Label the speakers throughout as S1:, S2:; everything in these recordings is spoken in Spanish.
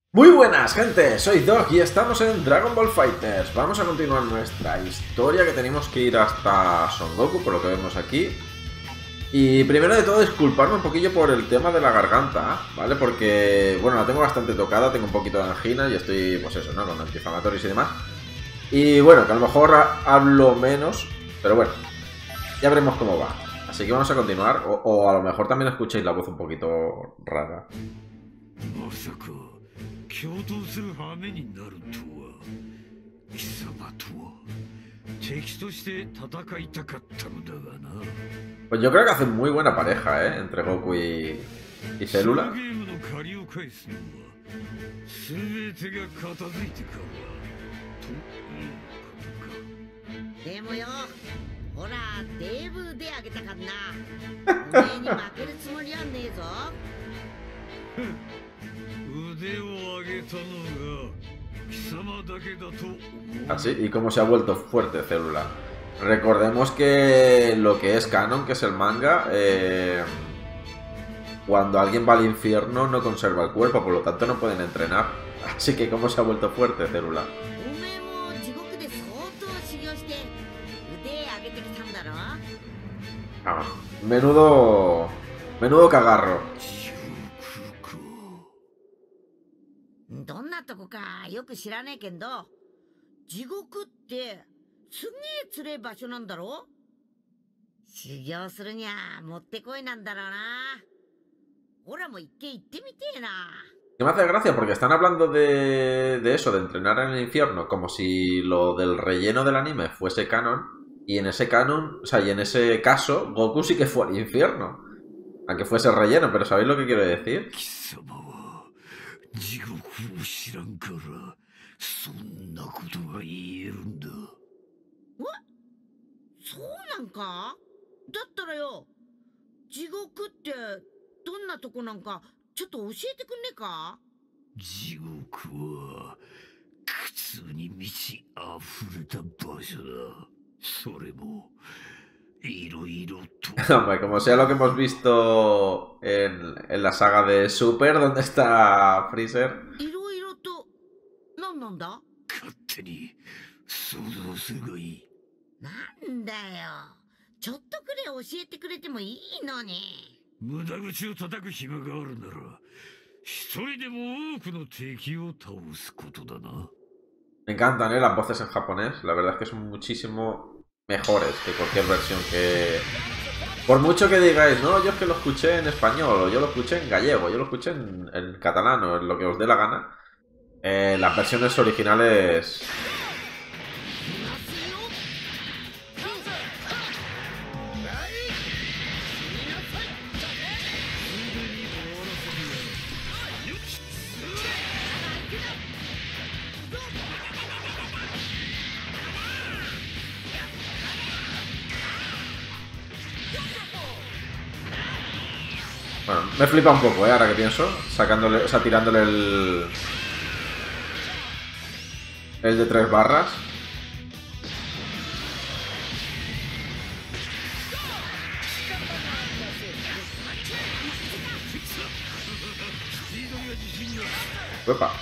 S1: Muy buenas, gente, soy Dog y estamos en Dragon Ball FighterZ. Vamos a continuar nuestra historia, que tenemos que ir hasta Son Goku, por lo que vemos aquí. Y primero de todo, disculparme un poquillo por el tema de la garganta, ¿vale? Porque, bueno, la tengo bastante tocada, tengo un poquito de angina y estoy, pues eso, ¿no? Con antiinflamatorios y demás. Y bueno, que a lo mejor hablo menos, pero bueno, ya veremos cómo va. Así que vamos a continuar, o a lo mejor también escuchéis la voz un poquito rara.
S2: まさか共闘する羽目になるとは貴様とは敵として戦いたかったのだがな。
S1: Pues yo creo que hacen muy buena pareja, ¿eh? Entre Goku y
S2: その
S1: Célula.
S2: ゲームの借りを返すのは全てが片付いてからということか。
S3: でもよ、ほらデーブであげたかんな。おめえに負けるつもりはねえぞ。
S2: 腕を上げたのが貴様だけだと思う。
S1: Así, y cómo se ha vuelto fuerte Célula. Recordemos que lo que es canon, que es el manga, cuando alguien va al infierno no conserva el cuerpo, por lo tanto no pueden entrenar. Así que cómo se ha vuelto fuerte Célula.
S3: おめえも地獄で相当修行して腕上げてきたんだろ。
S1: Ah, menudo cagarro.
S3: どんなとこかよく知らねえけど、地獄ってすげえつれえ場所なんだろ。修行するにゃもってこいなんだろうな。ほらも一回行ってみてえな。
S1: Que me hace gracia porque están hablando de eso, de entrenar en el infierno, como si lo del relleno del anime fuese canon. Y en ese canon, o sea, y en ese caso, Goku sí que fue al infierno. Aunque fuese relleno, pero ¿sabéis lo que quiero decir?
S2: 貴様は地獄を知らんからそんなことが言えるんだ。
S3: そうなんか。だったらよ、地獄ってどんなとこなんかちょっと教えてくんねえか。
S2: 地獄は苦痛に満ち溢れた場所だ。それもいろいろと。
S1: Hombre, como sea lo que hemos visto en la saga de Super, donde está Freezer.
S3: いろいろとなんなんだ。
S2: 勝手に想像するがいい。
S3: なんだよ、ちょっとくらい教えてくれてもいいのに。
S2: 無駄口を叩く暇があるなら一人でも多くの敵を倒すことだな。
S1: Me encantan, las voces en japonés. La verdad es que son muchísimo mejores que cualquier versión que... Por mucho que digáis, no, yo es que lo escuché en español, o yo lo escuché en gallego, yo lo escuché en catalán, o en lo que os dé la gana. Las versiones originales... Bueno, me flipa un poco, ahora que pienso, sacándole, o sea, tirándole el de 3 barras. Uepa.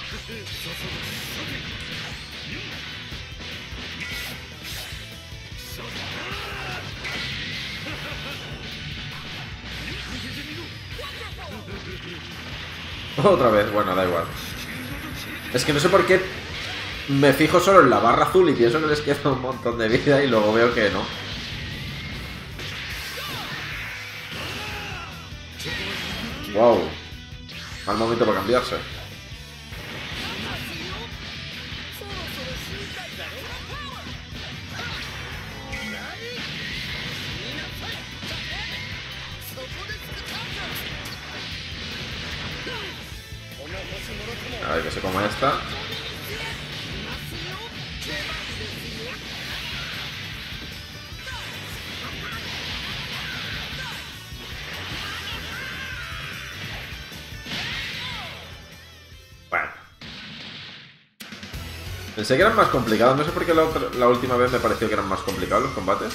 S1: Otra vez, bueno, da igual. Es que no sé por qué me fijo solo en la barra azul y pienso que les queda un montón de vida y luego veo que no. Wow. Mal momento para cambiarse. A ver que se coma esta. Bueno. Pensé que eran más complicados. No sé por qué la última vez me pareció que eran más complicados los combates.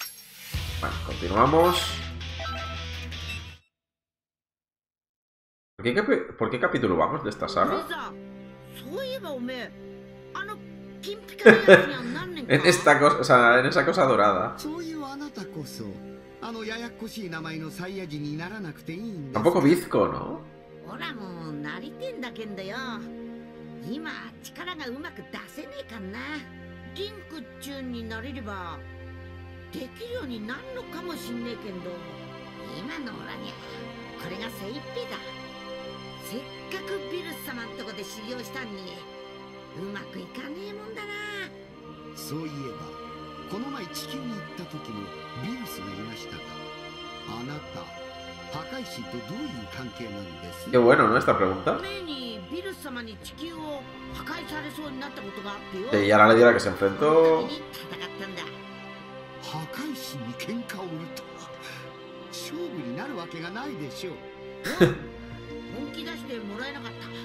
S1: Bueno, continuamos. ¿Por qué capítulo vamos de esta
S3: ブレ
S1: saga?
S3: ザー、そういえばおめえ、あの金ピカのやつには何年か
S1: En esta cosa, o sea, en esa cosa dorada.
S4: そういうあなたこそあのややこしい名前のサイヤ人にならなくていいんです
S1: Tampoco Bizco, ¿no?
S3: ほらもうなりてんだけんだよ。今力がうまく出せねえかんな。リンクっちゅうんになれればできるようになるのかもしんねえけんど、今のオラにゃこれが精一杯だ。せっかくビルス様んとこで修行したんにうまくいかねえもんだな。
S4: そういえばこの前地球に行った時もビルスがいましたが、あなた破壊神とどういう関係なんです
S1: Qué bueno, ¿no? Esta pregunta.
S3: 前にビルス様に地球を破壊されそうになったことがあってよ。
S1: Y ahora le dirá que se
S3: その
S1: enfrentó.
S3: 時に戦ったんだ。
S4: 破壊神に喧嘩を売るとは勝負になるわけがないでしょう。
S3: 本気出してもらえなかった。で、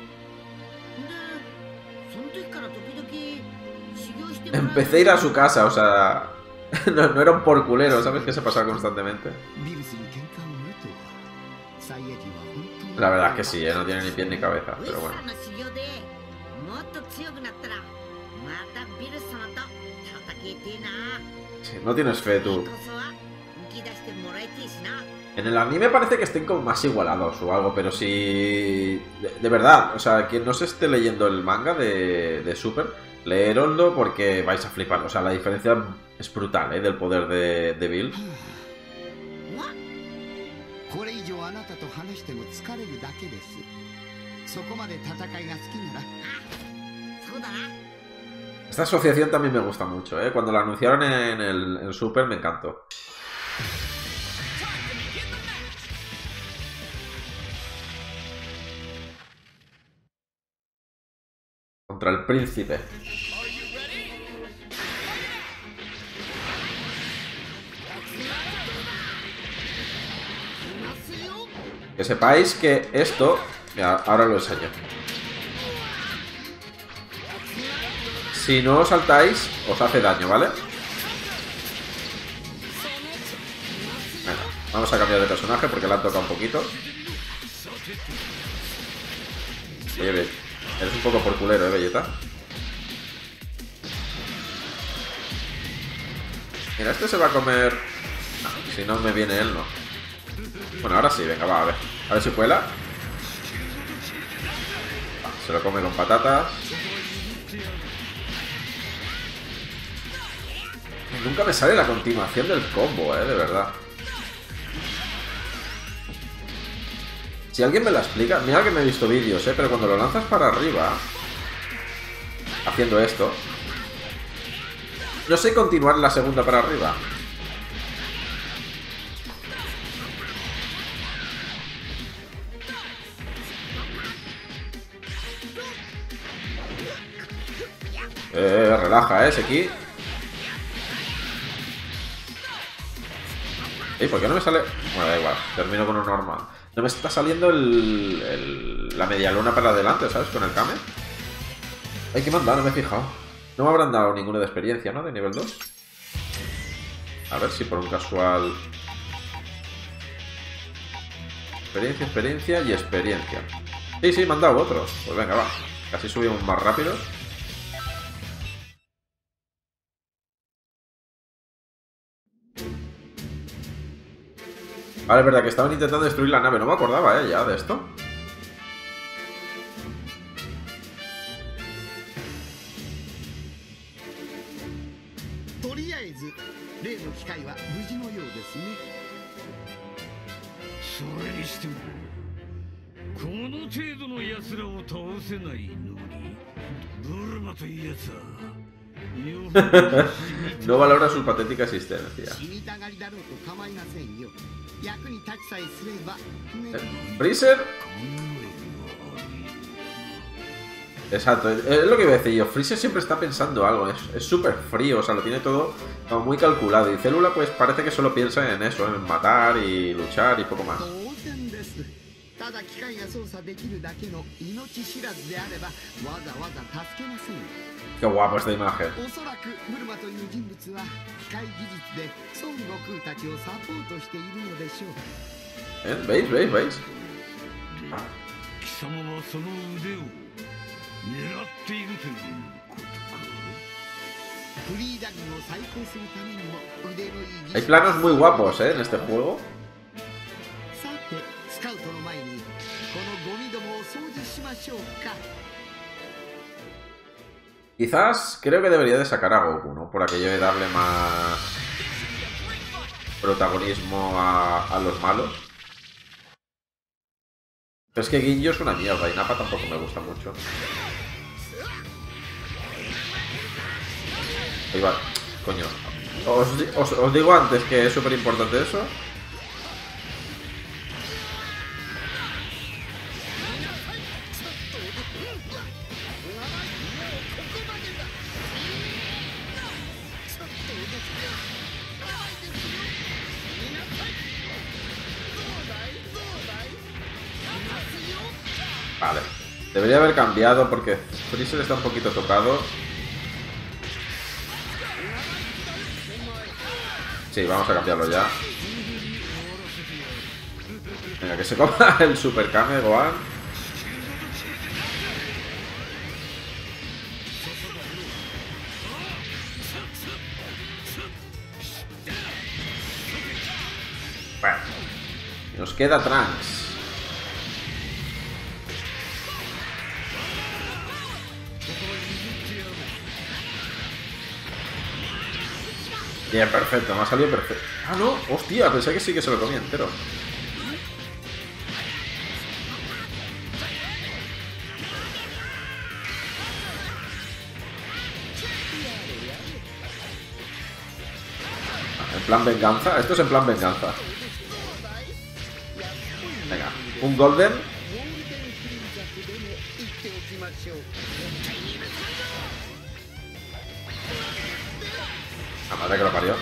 S3: その時から時々修行してもらう。
S1: Empecé a ir a su casa, o sea. No era un porculero, ¿sabes? Que se pasaba constantemente.
S4: ビルスに喧嘩を売るとはサイヤ人は本当に
S1: La verdad es que sí, no tiene ni pie ni cabeza,
S3: ウィ
S1: pero
S3: ス
S1: bueno.
S3: さんの修行でもっと強くなったらまたビルス様と戦いてえな。
S1: Sí, no tienes fe, tú.
S3: こそは本気出してもらいてえしな。
S1: En el anime parece que estén como más igualados o algo, pero si... De verdad, o sea, quien no se esté leyendo el manga de Super, leeroslo porque vais a flipar. O sea, la diferencia es brutal, ¿eh? Del poder de Bill.
S4: これ以上あなたと話しても疲れるだけです。そこまで戦いが好きなら
S3: そうだな。
S1: Esta asociación también me gusta mucho, ¿eh? Cuando la anunciaron en el Super me encantó. Contra el príncipe. Que sepáis que esto... Mira, ahora lo enseño. Si no os saltáis, os hace daño, ¿vale? Venga, vamos a cambiar de personaje porque le han tocado un poquito. Oye, eres un poco porculero, Vegeta. Mira, este se va a comer... No, si no me viene él, no. Bueno, ahora sí, venga, va, a ver si cuela. Se lo come con patatas. Nunca me sale la continuación del combo, de verdad. Si alguien me la explica... Mira que me he visto vídeos, pero cuando lo lanzas para arriba... Haciendo esto... No sé continuar la segunda para arriba. Relaja, Seki. ¿Por qué no me sale...? Bueno, da igual, termino con un normal. No me está saliendo la media luna para adelante, ¿sabes? Con el Kame. Ay, ¿qué me han dado? No me he fijado. No me habrán dado ninguno de experiencia, ¿no? De nivel 2. A ver si por un casual... Experiencia y experiencia. Sí, me han dado otros. Pues venga, va. Casi subimos más rápido. Vale, es verdad que estaban intentando destruir la nave. No me acordaba, ya de esto.
S4: とりあえず例の機械は無事のようですね。
S2: それにしてもこの程度の奴らを倒せないのにブルマという奴は
S1: No valora su patética existencia.
S4: 死にたがりだろうと構いませんよ。役に立ちさえすればね。
S1: Freezer. Exacto, es lo que iba a decir yo. Freezer siempre está pensando algo, es súper frío, o sea, lo tiene todo como muy calculado. Y Célula pues parece que solo piensa en eso, en matar y luchar y poco más.
S4: 当然です。ただ機械が操作できるだけの命知らずであればわざわざ助けません。
S1: Qué guapo esta imagen.
S4: おそらくブルマという人物は機械技術で孫悟空たちをサポートしているのでしょう。
S1: ¿Veis?
S2: で貴様はその腕を狙っているということか。
S4: フリーダグを再興するためにも腕のいい
S1: Hay planos muy guapos, en este juego.
S4: さてスカウトの前にこのゴミどもを掃除しましょうか。
S1: Quizás creo que debería de sacar a Goku, ¿no? Por aquello de darle más protagonismo a los malos. Pero es que Ginjo es una mierda y Nappa tampoco me gusta mucho. Ahí va, coño. Os digo antes que es súper importante eso. Vale. Debería haber cambiado porque Freezer está un poquito tocado. Sí, vamos a cambiarlo ya. Venga, que se coma el Super Kame Gohan. Bueno. Y nos queda Trunks. Bien, perfecto, me ha salido perfecto. Ah, no, hostia, pensé que sí que se lo comía entero. En plan venganza, esto es en plan venganza. Venga, un golden. La madre que lo parió.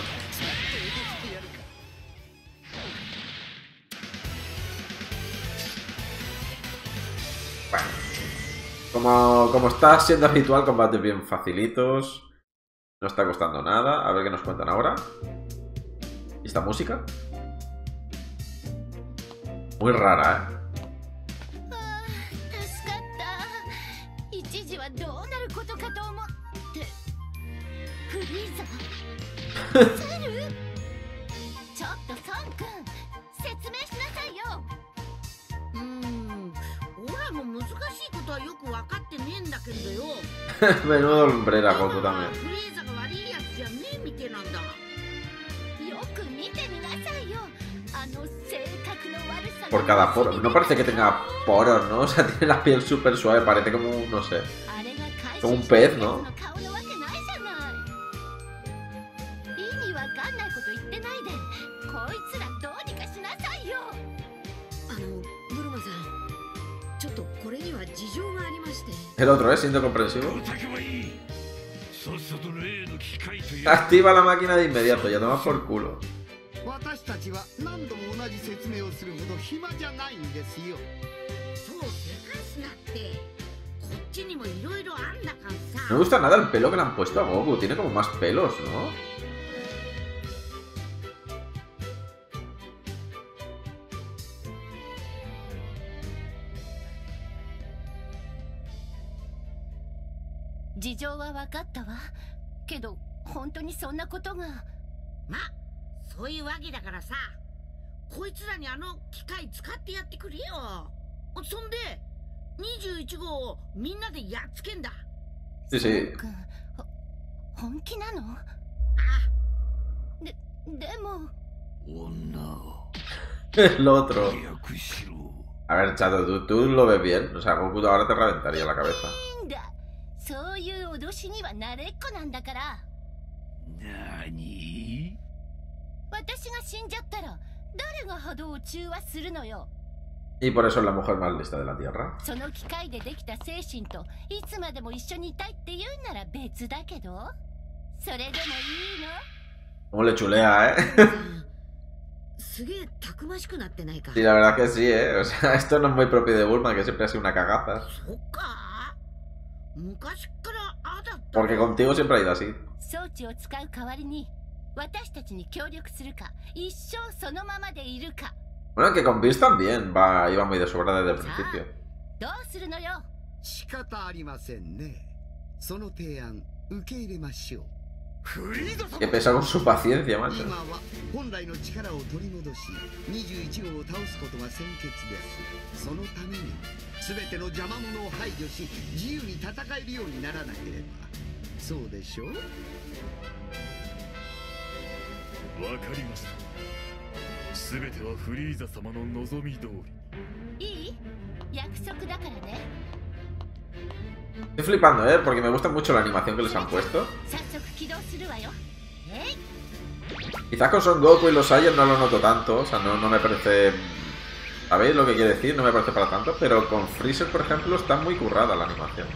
S1: Bueno, como está siendo habitual, combates bien facilitos. No está costando nada. A ver qué nos cuentan ahora. ¿Y esta música? Muy rara, ¿eh? Menudo hombrera, Goku también. Por cada poro. No parece que tenga poros, ¿no? O sea, tiene la piel súper suave. Parece como un, no sé, como un pez, ¿no? El otro, ¿eh? Siendo comprensivo. Activa la máquina de inmediato, ya toma por culo. No me gusta nada el pelo que le han puesto a Goku. Tiene como más pelos, ¿no? Sí, sí. El otro. A ver, chato, tú lo ves bien. O sea, Goku ahora te reventaría la cabeza. Y por eso es la mujer más lista de la Tierra. ¿Cómo le chulea, eh? Sí, la verdad que sí, eh. O sea, esto no es muy propio de Bulma, que siempre ha sido una cagaza. Porque contigo siempre ha ido así. Bueno, que con Bills también iba muy de sobra desde el principio.
S5: どうするのよ。
S4: 仕方ありませんね。その提案受け入れましょう。
S1: Que pesa con su paciencia, macho.
S4: 今は本来の力を取り戻し21号を倒すことが先決です。そのために全ての邪魔者を排除し自由に戦えるようにならなければ。そうでしょう。
S2: わかりました。すべてはフリーザ様の望み通り。
S5: いい？約束だからね。
S1: Estoy flipando, porque me gusta mucho la animación que les han puesto.
S5: 早速起動するわよ。えい。
S1: Quizás con Son Goku y los Saiyans no lo noto tanto, o sea, no me parece... ¿Sabéis lo que quiere decir? No me parece para tanto, pero con Freezer, por ejemplo, está muy currada la animación.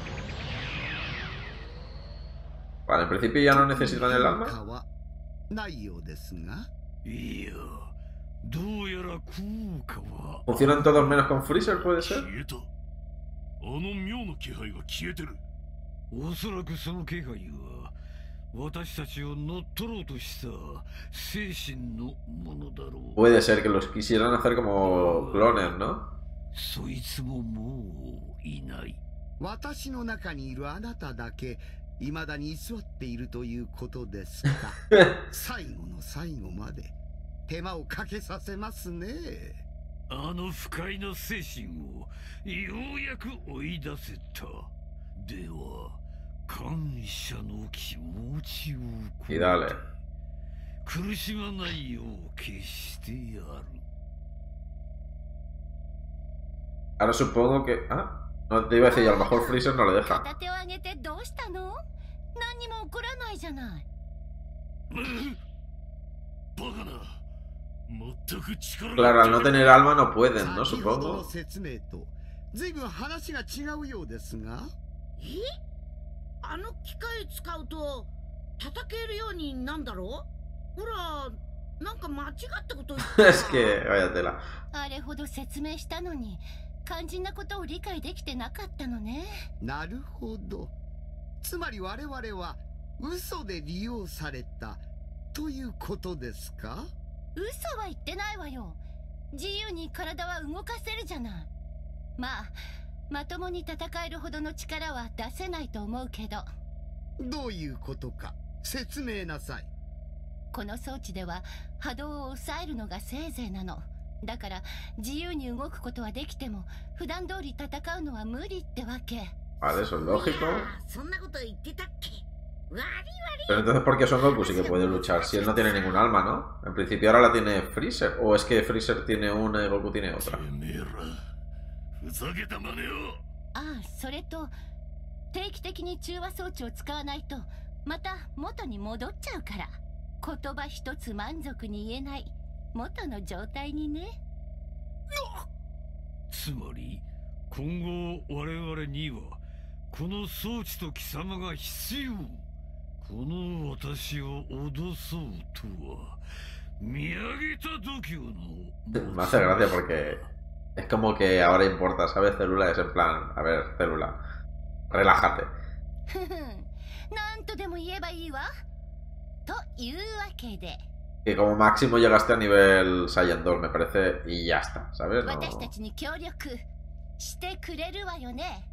S1: Vale, en principio ya no necesitan el alma.
S4: ないようですが。
S2: いや、どうやら効果は
S1: ¿Funcionan todos menos con Freezer, puede ser?
S2: 消えた。あの妙の気配が消えてる。おそらくその気配は私たちを乗っ取ろうとした精神のものだろう。
S1: Puede ser que los quisieran hacer como clones, ¿no?
S2: そいつももういない。
S4: 私の中にいるあなただけ未だに居座っているということですか。最後の最後まで手間をかけさせますね。
S2: あの不快な精神をようやく追い出せた。では感謝の気持ちを込めて苦しまないよう決してやる。
S1: Ahora supongo que... Ah, no te iba a decir, y a lo mejor Freezer no le deja.
S5: 片手を上げてどうしたの？何にも起こらないじゃない。
S2: バカな。全く力が
S1: Claro, al no tener alma no pueden, ¿no?
S4: 先ほどの
S1: Supongo.
S4: 説明と随分話が違うようですが。
S3: え？あの機械使うと叩けるようになんだろう？ほら、なんか間違ったこと言ってた。
S1: Es que, vaya tela.
S5: あれほど説明したのに肝心なことを理解できてなかったのね。
S4: なるほど。つまり我々は嘘で利用されたということですか？
S5: 嘘は言ってないわよ。自由に体は動かせるじゃない。まあまともに戦えるほどの力は出せないと思うけど。
S4: どういうことか説明なさい。
S5: この装置では波動を抑えるのがせいぜいなの。だから自由に動くことはできても普段通り戦うのは無理ってわけ。
S1: Vale, eso es lógico.
S3: そんなこと言ってたっけ？わりわり。
S1: Pero entonces, ¿por qué Son Goku sí que puede luchar? Si él no tiene ningún alma, ¿no? En principio ahora la tiene Freezer. ¿O es que Freezer tiene una y Goku tiene otra?
S2: てめえらふざけた真似を。
S5: ああ、それと定期的に中和装置を使わないとまた元に戻っちゃうから。言葉一つ満足に言えない元の状態にね。
S2: つまり今後我々にはこの装置と貴様が必要。この私を脅そうとは見上げた度胸の。
S1: Me hace gracia porque es como que ahora importa, ¿sabes? Célula es en plan, a ver, Célula, relájate.
S5: ふふん、なんとでも言えばいいわ。というわけで
S1: Que como máximo llegaste a nivel Saiyan 2, me parece, y ya está, ¿sabes? No...
S5: 私たちに協力してくれるわよね。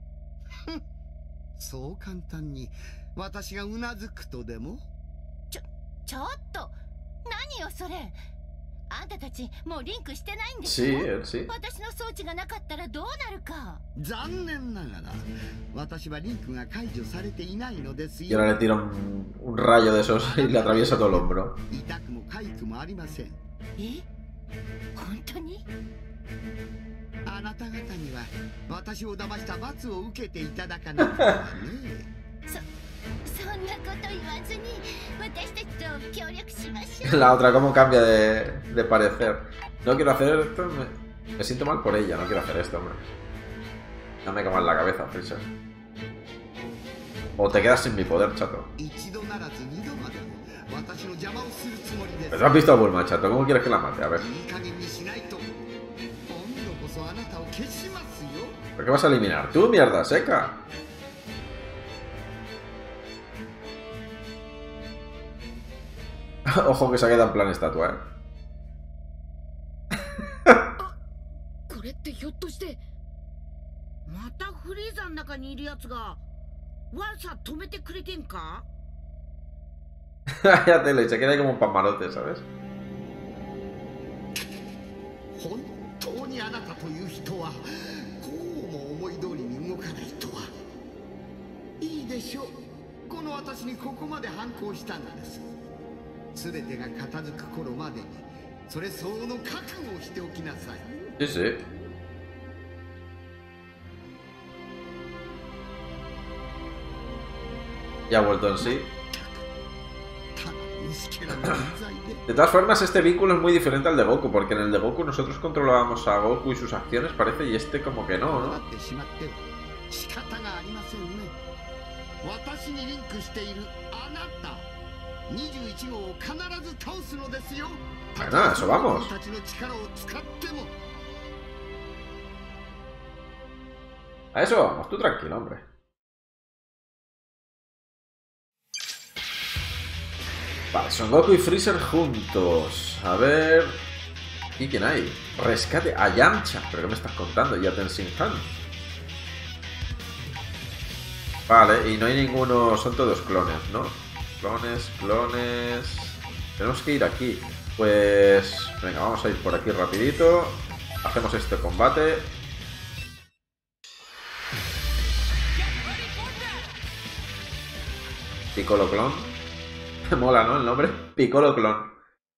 S4: そう簡単に私がうなずくとでも？
S5: ちょっと何よそれ。あんたたちもうリンクしてないんでしょ？
S1: Sí, él sí.
S5: 私の装置がなかったらどうなるか。
S4: 残念ながら私はリンクが解除されていないのです
S1: Y
S4: よ。
S1: ahora le tira un rayo de esos y le atraviesa todo el hombro.
S4: 痛くも痒くもありません。
S5: え？本当に？
S4: あなた方には私を騙した罰を受けていただかないとね。
S5: そんなこと言わずに私たちと協力しましょう。
S1: La otra cómo cambia de parecer. No quiero hacer esto, me siento mal por ella, no quiero hacer esto, hombre. No me comas la cabeza, Freezer. O te quedas sin mi poder, chato.
S4: 一度ならず二度までも私の邪魔をするつもりです。
S1: Pero has visto a Bulma, chato, ¿cómo quieres que la mate? A ver.
S4: いい加減にしないと今度こそあなたを消しますよ。
S1: ¿Por qué vas a eliminar? ¡Tú, mierda seca! Ojo que se ha quedado en plan estatua,
S3: またフリーザの中にいるやつが悪さ止めてくれてんか？
S1: Ya te lo, y se queda ahí como un pamarote, ¿sabes?
S4: 本当にあなたという人はこうも思い通りに動かないとは。いいでしょう。この私にここまで反抗したのです。全てが片付く頃までにそれ相応の覚悟をしておきなさい。
S1: Sí, sí. Ya ha vuelto en sí. De todas formas, este vínculo es muy diferente al de Goku, porque en el de Goku nosotros controlábamos a Goku y sus acciones, parece, y este como que no, ¿no? Bueno, a eso vamos. A eso vamos, tú tranquilo, hombre. Vale, Son Goku y Freezer juntos. A ver... ¿Y quién hay? Rescate a Yamcha. ¿Pero qué me estás contando? Ya Tenzin Han. Vale, y no hay ninguno... Son todos clones, ¿no? Clones... Tenemos que ir aquí. Pues... Venga, vamos a ir por aquí rapidito. Hacemos este combate. Piccolo Clon. Mola, ¿no? El nombre. Piccolo Clon.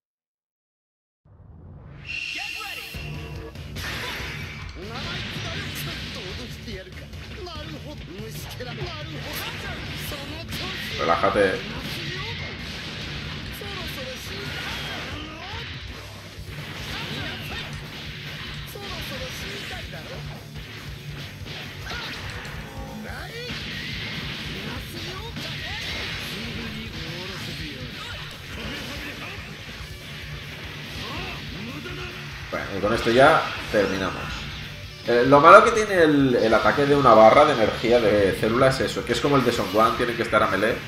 S1: Relájate. Bueno, y con esto ya terminamos. Lo malo que tiene el ataque de una barra de energía de célula es eso, que es como el de Son Gohan, tiene que estar a melee.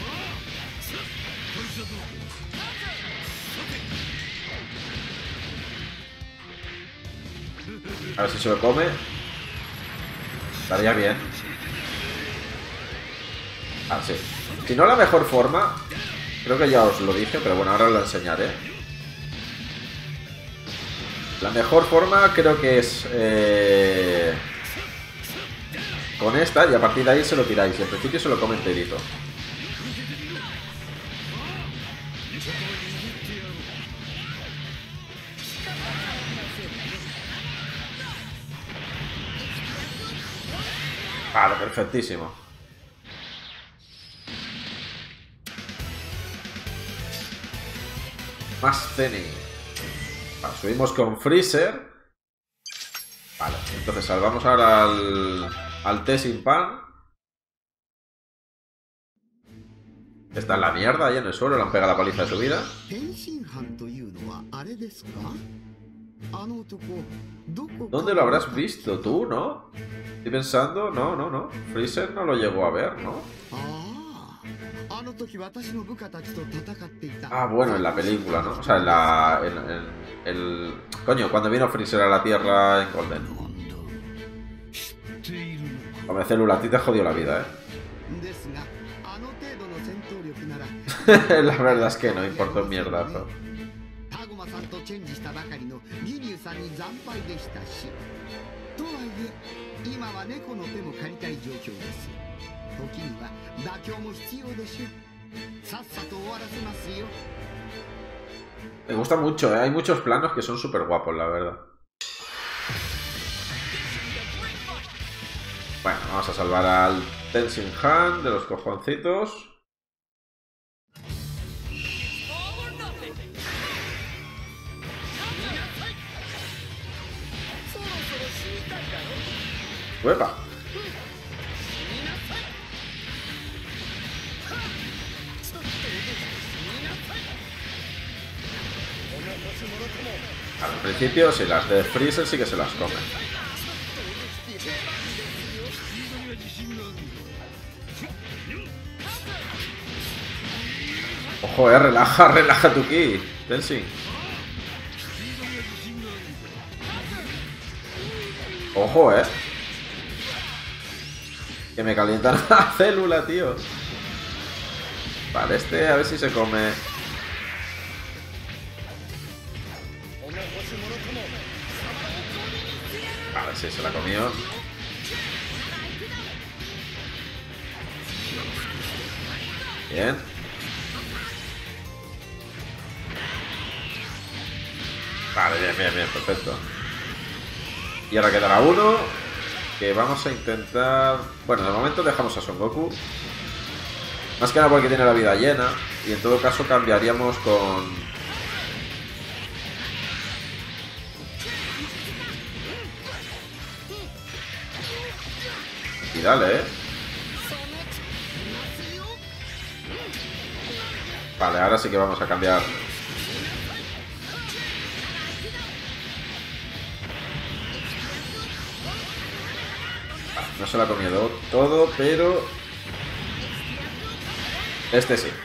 S1: A ver si se lo come. Estaría bien. Ah, sí. Si no, la mejor forma, creo que ya os lo dije, pero bueno, ahora os lo enseñaré. La mejor forma creo que es con esta, y a partir de ahí se lo tiráis. Y al principio se lo come enterito. Vale, perfectísimo. Más Zenny. Vale, subimos con Freezer. Vale, entonces salvamos ahora al Tenzin Han. Está en la mierda ahí en el suelo, le han pegado la paliza de su vida. ¿Dónde lo habrás visto tú, no? Estoy pensando, no. Freezer no lo llegó a ver, ¿no? Ah, bueno, en la película, ¿no? O sea, coño, cuando vino Freezer a la Tierra en Golden. Hombre, Célula, a ti te jodió la vida, ¿eh? La verdad es que no importa un mierdazo. Me gusta mucho, ¿eh? Hay muchos planos que son súper guapos, la verdad. Bueno, vamos a salvar al Tenzin Han de los cojoncitos. ¡Uepa! Al principio, si las de Freezer sí que se las comen. Ojo, relaja tu ki, Tenzin. Ojo, Que me calientan la célula, tío. Vale, este a ver si se come. Vale, sí, se la comió. Bien. Vale, bien, bien, bien, perfecto. Y ahora quedará uno. Que vamos a intentar... Bueno, de momento dejamos a Son Goku. Más que nada porque tiene la vida llena. Y en todo caso cambiaríamos con... Y dale, Vale, ahora sí que vamos a cambiar. No se lo ha comido todo, pero... Este sí.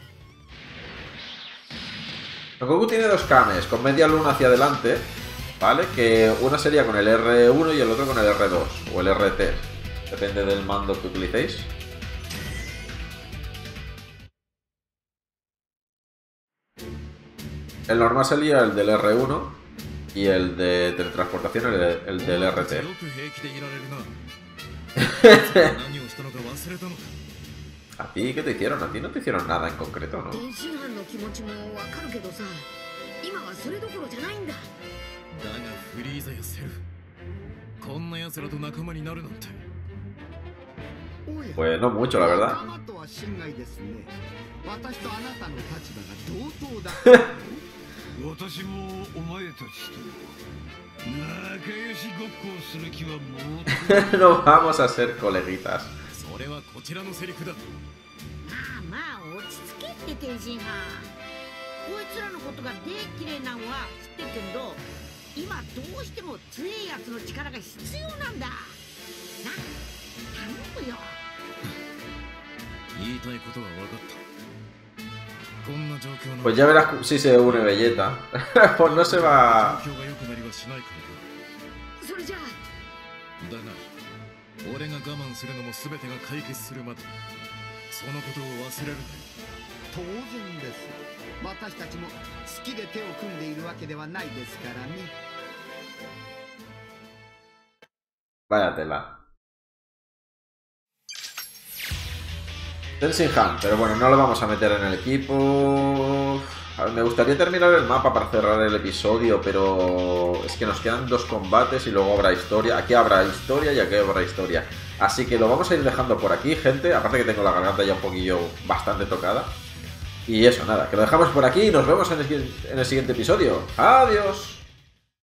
S1: Son Goku tiene dos Kames, con media luna hacia adelante, ¿vale? Que una sería con el R1 y el otro con el R2, o el RT. Depende del mando que utilicéis. El normal sería el del R1 y el de teletransportación el del RT. ¿A ti qué te hicieron? A ti no te hicieron nada en concreto, ¿no? Pues no mucho, la verdad. No vamos a ser coleguitas. Pues ya verás si se une Vegeta. Pues no se va... Vaya tela. Tenzin Han, pero bueno, no lo vamos a meter en el equipo. A ver, me gustaría terminar el mapa para cerrar el episodio, pero es que nos quedan 2 combates y luego habrá historia. Aquí habrá historia y aquí habrá historia. Así que lo vamos a ir dejando por aquí, gente. Aparte que tengo la garganta ya un poquillo bastante tocada. Y eso, nada, que lo dejamos por aquí y nos vemos en el siguiente episodio. ¡Adiós!